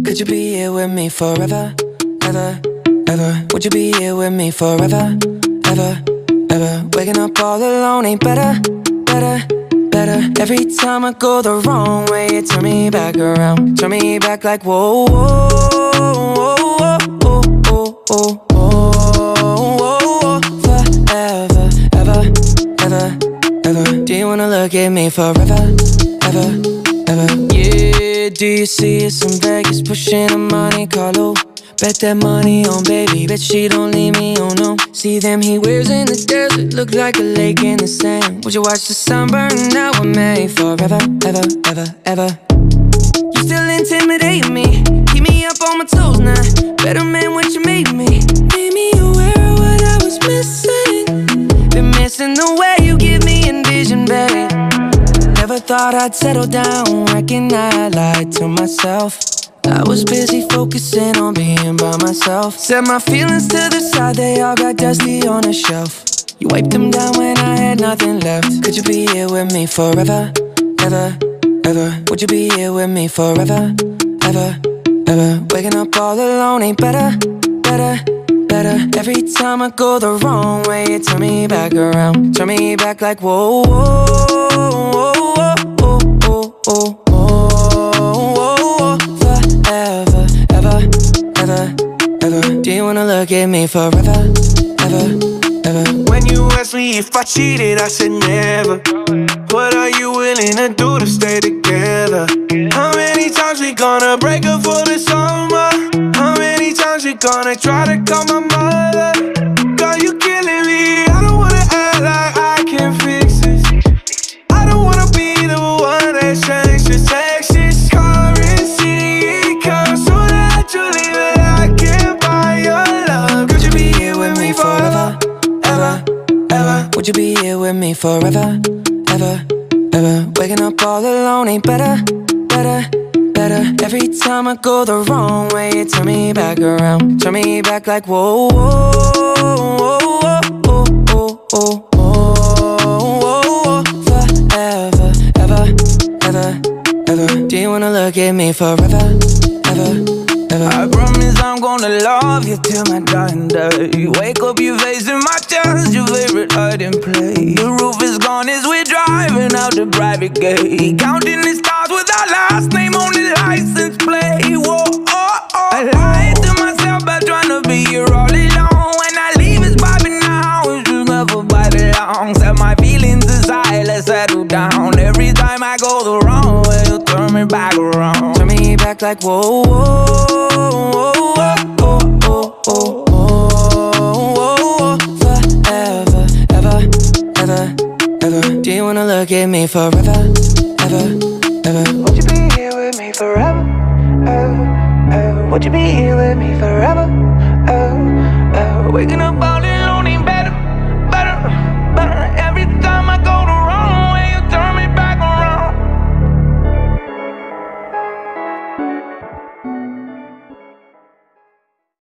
Could you be here with me forever, ever, ever? Would you be here with me forever, ever, ever? Waking up all alone ain't better, better, better. Every time I go the wrong way, you turn me back around. Turn me back like whoa, whoa, whoa, whoa, whoa, whoa, whoa. Forever, ever, ever, ever. Do you wanna look at me forever, ever, ever? Yeah, do you see us in Vegas pushing a Monte Carlo? Bet that money on baby, bet she don't leave me, oh no. See them he wears in the desert, look like a lake in the sand. Would you watch the sun burn? Now we're made forever, ever, ever, ever. You still intimidate me, keep me up on my toes now. Better man what you made me. Made me aware of what I was missing. Been missing the way you give me envision, babe. Never thought I'd settle down, reckon I lied to myself. I was busy focusing on being by myself. Set my feelings to the side, they all got dusty on a shelf. You wiped them down when I had nothing left. Could you be here with me forever, ever, ever? Would you be here with me forever, ever, ever? Waking up all alone ain't better, better, better. Every time I go the wrong way, you turn me back around. Turn me back like whoa, whoa, whoa, whoa, whoa, whoa, whoa. Forever, ever, ever, ever. Do you wanna look at me forever, ever, ever? When you asked me if I cheated, I said never. What are you willing to do to stay together? How many times we gonna break up for the summer? How many times we gonna try to call my mother? Girl, you killing me. I don't wanna act like I can fix this. I don't wanna be the one that changes sexist currency. It comes so naturally that I can't buy your love. Could you be here with me forever, ever, ever? Would you be here with me forever, ever, ever? Waking up all alone ain't better, better, better. Every time I go the wrong way, you turn me back around. Turn me back like whoa, whoa, whoa, whoa, whoa, whoa, whoa. Forever, ever, ever, ever. Do you wanna look at me forever, ever, ever? I promise I'm gonna love you till my dying day. You wake up, you facing my chest, your favorite hiding place. The roof is gone as we're driving out the private gate. Counting the stars with our last name on the license plate. Whoa, oh, oh. I lied to myself by trying to be here all alone. When I leave, it's vibing now, it's just never by the long. Set my feelings aside, let's settle down. Every time I go the wrong way, you turn me back around. Turn me back like whoa, whoa, whoa, whoa, whoa, whoa, whoa. Forever, ever, ever, ever. Do you wanna look at me forever, ever, ever? Would you be here with me forever? Oh, oh. Would you be here with me forever? Oh, oh. Waking up all day.